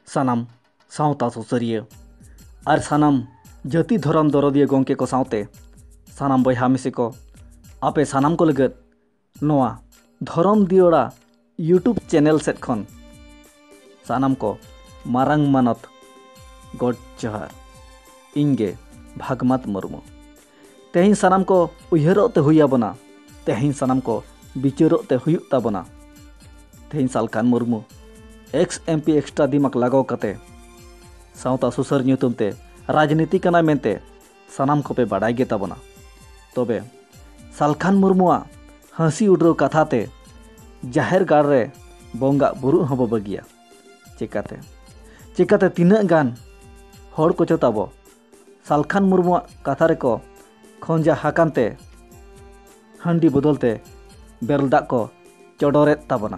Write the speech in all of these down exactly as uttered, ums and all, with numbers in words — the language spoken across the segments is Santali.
सानाम सावता सुसरिया और सानाम जाति धर्म दरदिया गंके को सावते सानाम बयहा मिसे को आपे सानाम को लगत नोआ धर्म दियोड़ा यूट्यूब चैनल सेट खन सानाम को मारांग मानत गॉड जोहार इंगे भागमत मुर्मू तेहिं सानाम को उयहरोते हुयाबना तेहिं सानाम को बिचारोते हुयुग ताबना तेहिं Salkhan Murmu ex MP extra दिमाग लगाव कते सावता सुसर ᱧᱩᱛᱩᱢ ते राजनीति कना मेनते सानाम को पे बाडाय गे ताबना तबे सालखान मुर्मुआ हंसी उड्रो कथाते जाहेर गाड़ रे बोंगा बुरु हबो बगिया चिकाते चिकाते तिना गान हर को चताबो सालखान मुर्मुआ कथा रे को खंजा हाकानते हंडी बदलते बेरलदा को चोडोरे ताबना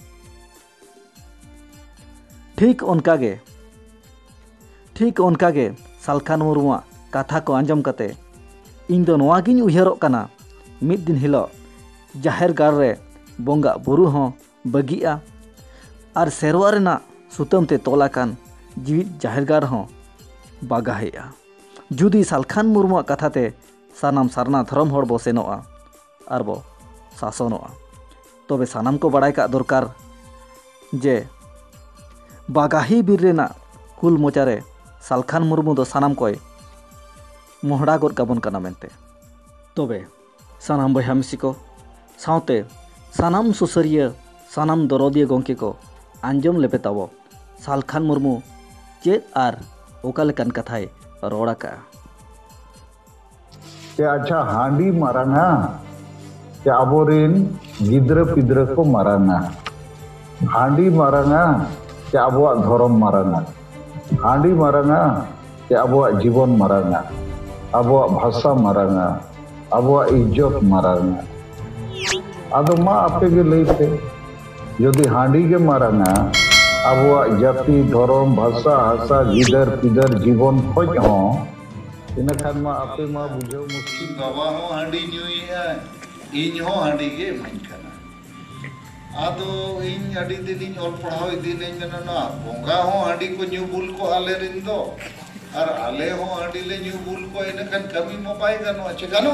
ठीक उनकागे ठीक उनकागे सालखान मुर्मुआ कथा को आंजम कते इन दो नोवागिन उयहरोग कना मिद दिन हिलो जाहेर गाड़ रे बोंगा बुरु हों बगिया और सेरवा रेना सुतम ते तोलाकान जीवित जाहेर गाड़ हों बागाहेया जुदी सालखान मुर्मुआ कथाते सानाम सारना धर्म हर बो सेनोआ और बो शासनोआ तबे सानाम को बड़ाय का दरकार जे बागाही बीर रेना कुल मोचारे सालखान मुर्मू दो सानाम कोय मोहड़ा गोद काबन कना मेनते तबे सानाम बयहा मिसी को सावते सानाम सुसरिया सानाम दरदिया गंके को आंजम लेपे ताबो सालखान मुर्मू चेद आर ओका लेकान कथाय रोड़ा का अच्छा हांडी मारांगा के आबोरिन गिद्र पिद्र को मारांगा हांडी मारांगा के आबोआ धर्म मारांगा हांडी मारांगा के आबोआ जीवन मारांगा आबोआ भाषा मारांगा आबोआ इज्जत मारांगा आदो मा आपे गे लईते यदि हांडी गे मारांगा आबोआ जाति धर्म भाषा हासा गिदर पिदर जीवन खोज हो इन खान मा आपे मा बुझो मुश्किल बाबा हो हांडी ᱧᱩᱭ है इन हो हांडी गे मन कना आदो इन अडी दिन ऑल पढ़ाओ दिन ना बोंगा हो हांडी को ᱧᱩ बुल को आले रिन दो और आले हो हांडी ले ᱧᱩ बुल को इन खान कमी म पाए गनो अच्छे गनो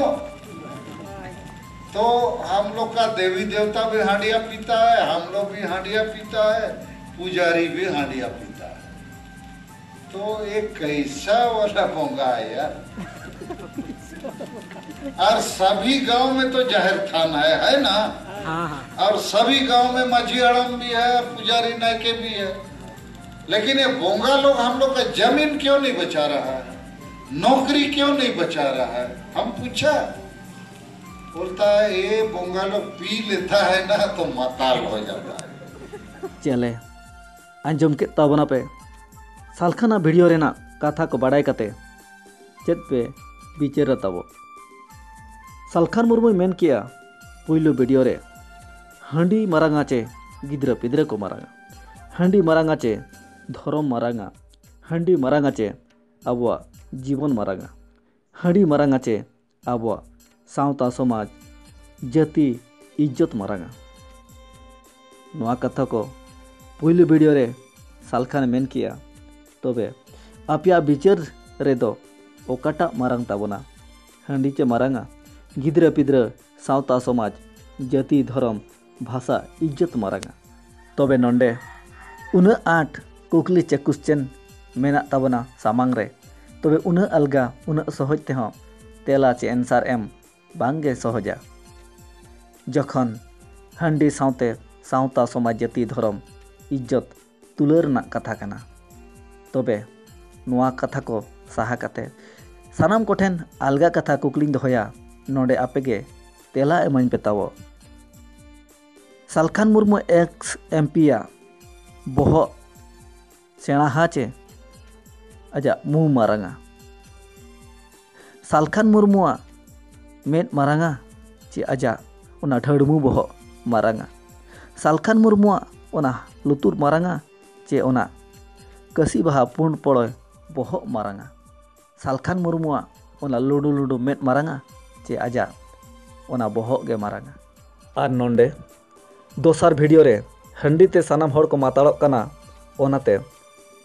तो हम लोग का देवी देवता भी हांडिया पीता है हम लोग भी हांडिया पीता है पुजारी भी हांडिया पीता है तो एक कैसा वाला बोंगा है यार और सभी गांव में तो जाहिर थान है है ना और सभी गांव में माझी अड़म भी है पुजारी नायके भी है लेकिन ये बोंगा लोग हम लोग का जमीन क्यों नहीं बचा रहा है नौकरी क्यों नहीं बचा रहा है हम पूछा बोलता है ये बोंगा लोग पी लेता है ना तो मताल हो जाता है चले आंजम के ताबना पे सालखाना वीडियो रेना कथा को बाडाय कते चेद पे बिचेर ताबो सालखान मुर्मू मेन किया पुइलो वीडियो रे हांडी मारांगा चे गिद्र पिद्र को मारांगा हांडी मारांगा चे धर्म मारांगा हांडी मारांगा चे आबुआ जीवन मारांगा हांडी मारांगा चे आबुआ सावता समाज जाति इज्जत मारांगा नोआ कथा को पुइलो वीडियो रे सालखान मेन किया तबे आपिया बिचार रेदो ओकाटा मारांग ताबोना हांडी चे मारांगा गिद्र पिद्र सावता समाज जाति धर्म भाषा इज्जत मारांगा तबे नंडे उना आठ कुकली चे क्वेश्चन मेना ताबोना सामांग रे तबे उना अलगा उना सहज ते हो तेला चे आंसर एम बांगे सहजा जखन हांडी सावते सावता समाज जाति धर्म इज्जत तुलर ना कथा कना तबे नोआ कथा को साहा कते सानाम कोठेन अलगा कथा कुकलिंग दोहया नोडे आपेगे तेला एमाइन पेतावो सालखान मुर्मू एक्स एमपिया बोह सेणा हाचे अजा मुंह मारांगा सालखान मुर्मुआ मेद मारांगा चे अजा उना ढड़मू बोह मारांगा सालखान मुर्मुआ उना लुतुर मारांगा चे उना कसी बहा पुंड पड़ोय बोह मारांगा सालखान मुर्मुआ उना लुडू लुडू मेद मारांगा चे आजा उना बोहग गे मारांगा और नोंडे दोसार वीडियो रे हंडी ते सानाम हर को माताड़ोग कना ओनाते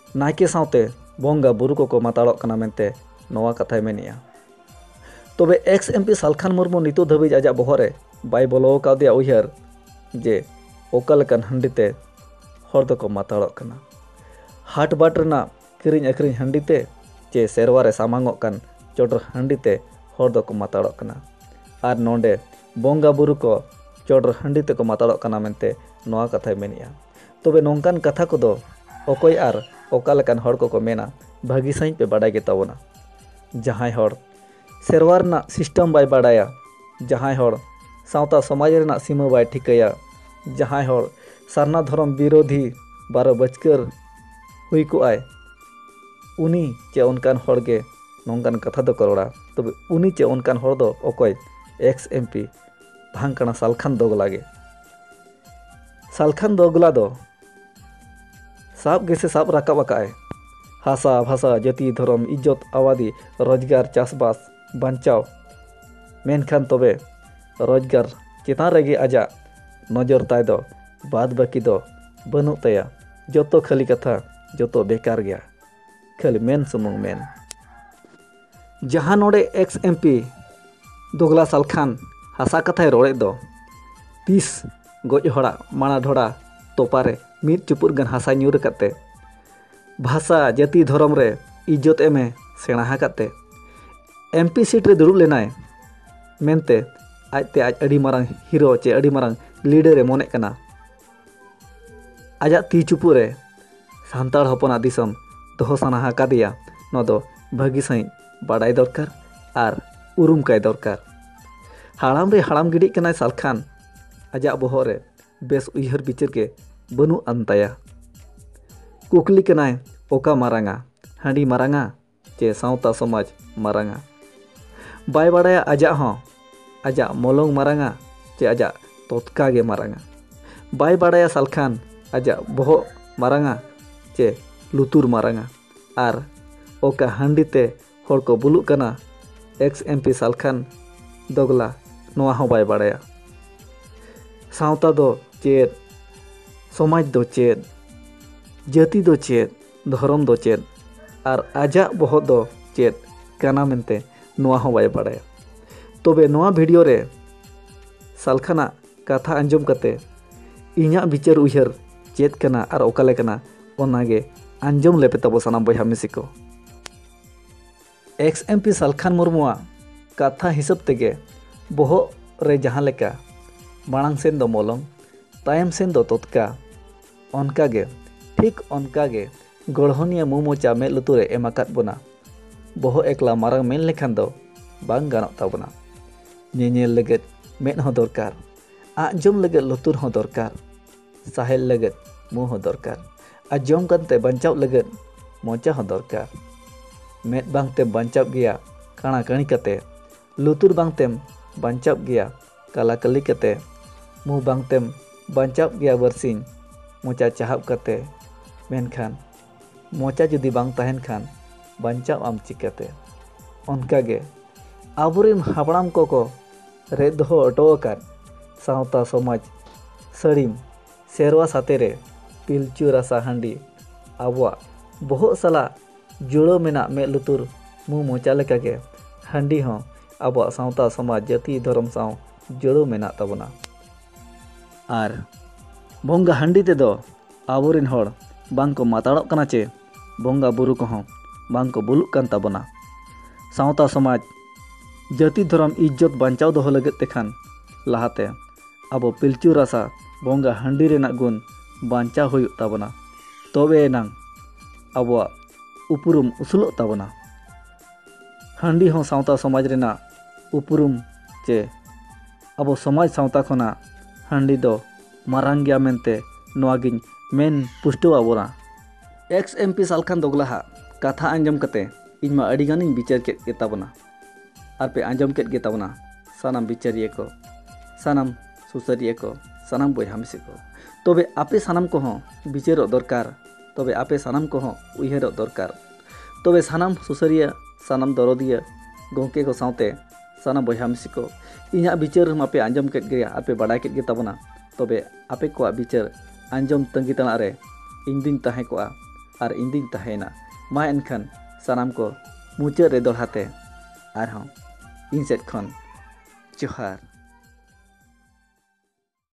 नायके सावते बोंगा बुरु को माताड़ोग कना मेनते नोवा कथाय मेनिया। तबे एक्स एमपी सालखान मुर्मू नितो धाबिज आजा बहरे बाय बोलो काउदिया उयहर जे ओका लेकान हंडीते हर दको माताड़ोग कना। हाट बाट रेना किरिñ अखरिñ हंडीते चे सेरवारे सामांगोग कान चोडर हंडीते हर दको माताड़ोग कना आर नोंडे बोंगा बुरु को चोडर हंडीते को माताड़ोग कना मेनते नोवा कथाय मेनिया। तबे नोंकान कथा कोदो अकोय आर ओका लेकान हर को को मेना भागी सही पे बाडाय गे ताबोना। जहां हर सेरवा रेना सिस्टम बाय बाडाया, जहां हर सावता समाज रेना सीमा बाय ठिकाया, जहां हर सारना धर्म विरोधी बारो बचकर हुई को आय उनी चे उनकान हर गे नोंकान कथा दो करोड़ा। तबे उनी चे उनकान हर दो अकोय एक्स एमपी भांगकना सालखान दोगला गे। सालखान दोगला दो साब गेसे साब राकाब आकाय हासा भाषा जाति धर्म इज्जत आबादी रोजगार चाषबास बांचाव। मेनखान तबे रोजगार चेतान रेगे आजा नजर ताय दो बाद बाकी दो बनु तया। जोतो खाली कथा जोतो बेकार गया, खाली मेन सुमुंग मेन। जहां नोडे एक्स एमपी दोगला सालखान हासा कथाय रोड़े दो तीस गज हड़ा माना ढोड़ा तोपारे मिद चुपुर गन हासा ᱧᱩᱨ कते भाषा जाति धर्म रे इज्जत एमे सेणा कते एमपी सीट रे दुड़ुब लेनाय मेनते आजते आज अड़ी मारंग हिरो चे अड़ी मारंग लीडर मने कना। आजा ती चुपु रे सान्ताड़ हपना दिसम दोहो साना कादिया नो दो भागी सही बाडाय दरकार आर उरुम काय दरकार। हाड़ाम रे हाड़ाम गिड़ी कनाय सालखान आजा बहर रे बेस उयहर बिचार के बनु अंताया। कुकली कनाय ओका मारांगा हांडी मारांगा चे सावता समाज मारांगा बाय बाडाया आजा हों आजा मोलोंग मारांगा चे आजा तोतका गे मारांगा बाय बाडाया सालखान आजा बोहो मारांगा चे लुतुर मारांगा आर ओका हांडीते हर को बुलुग कना एक्स एमपी सालखान दोगला नोआ हों बाय बाडाया। सावता दो चेद समाज दो चेद जाति दो चेद धर्म दो चेद आर आजा बोहो दो चेद काना मेनते नोआ हों बाय बाडाया। तबे नोआ वीडियो रे सालखाना कथा आंजम कते इñा बिचार उयहर चेद कना आर ओकाले कना ओनागे आंजम लेपे तबो सानाम बयहा मिसी को। एक्स एमपी सालखान मुर्मुआ कथा हिसाब तेगे बोहो रे जहां लेका मांग सेन दो मोलंग तायम सेन दो तोतका ओनकागे ठीक ओनकागे गढ़हनिया मुमोचा में लुतुरे एमाकात बोना। बोहो एकला मारंग मेन लेखान दो बांग गानोग ताबोना। ñeñel लगत मेद हो दरकार आजम लगत लुतुर हो दरकार साहेल लगत मुंह हो दरकार आजम करते बंचाव लगत मोचा हो दरकार। मेद बांगते बंचाव गया काना कणी कते लुतुर बांगतेम बंचाव गया काला कली कते मुंह बांगतेम बंचाव गया बरसिन मोचा चाहब कते। मेनखान मोचा जुदी बांग तहन खान बंचाव आम चिकाते। ओनकागे आबोरेन हापड़ाम को को रे दोहो अटोकान सावता समाज सड़ीम सेरवा सातेरे पिलचु रासा हांडी आबुआ बोहो सला जुड़ो मेना में लुतुर मु मोचा लेकागे हांडी हों आबुआ सावता समाज जाति धर्म साव जुड़ो मेना ताबोना। आर बोंगा हांडी तेदो आबोरेन हर बांग को माताड़ोग कना चे बोंगा बुरु को हों बांग को बुलुग कान ताबोना। सावता समाज जाति धर्म इज्जत बांचाव दोहो लगत तेखान लाहाते आबो पिलचु रासा बोंगा हांडी रेना गुण बांचाव हुयुग ताबोना। तबे एनांग आबोआ उपरुम उसुलोग ताबोना। हांडी हों सावता समाज रेना उपरुम चे आबो समाज सावता खना हांडी दो मारांग गया मेनते नोआगिन मेन पुष्टो आबोना। एक्स एमपी सालखान दोगलाहा कथा आंजम कते इनमा अडिगानिन बिचार केद गे ताबोना आर पे आंजम केद गे ताबोना सानाम बिचारिये को सानाम सुसरिये को सानाम बयहा मिसी को। तबे आपे सानाम को हों बिचारो दरकार तबे आपे सानाम को हों उयहरो दरकार। तबे सानाम सुसरिया सानाम दरदिया गोंके को सावते सानाम बयहा मिसी को इñा बिचार मापे आंजम केद गे आर पे बाडाय केद गे ताबोना। तबे आपे को बिचार आंजम तंगी तणा रे इन दिन ताहे को ᱟᱨ ᱤᱧᱫᱤᱧ ᱛᱟᱦᱮᱱᱟ ᱢᱟ ᱮᱱᱠᱷᱟᱱ ᱥᱟᱱᱟᱢ ᱠᱚ ᱢᱩᱪᱟᱹᱫ ᱨᱮ ᱫᱚᱲᱦᱟᱛᱮ ᱟᱨᱦᱚᱸ ᱤᱧ ᱥᱮᱫ ᱠᱷᱚᱱ ᱡᱚᱦᱟᱨ।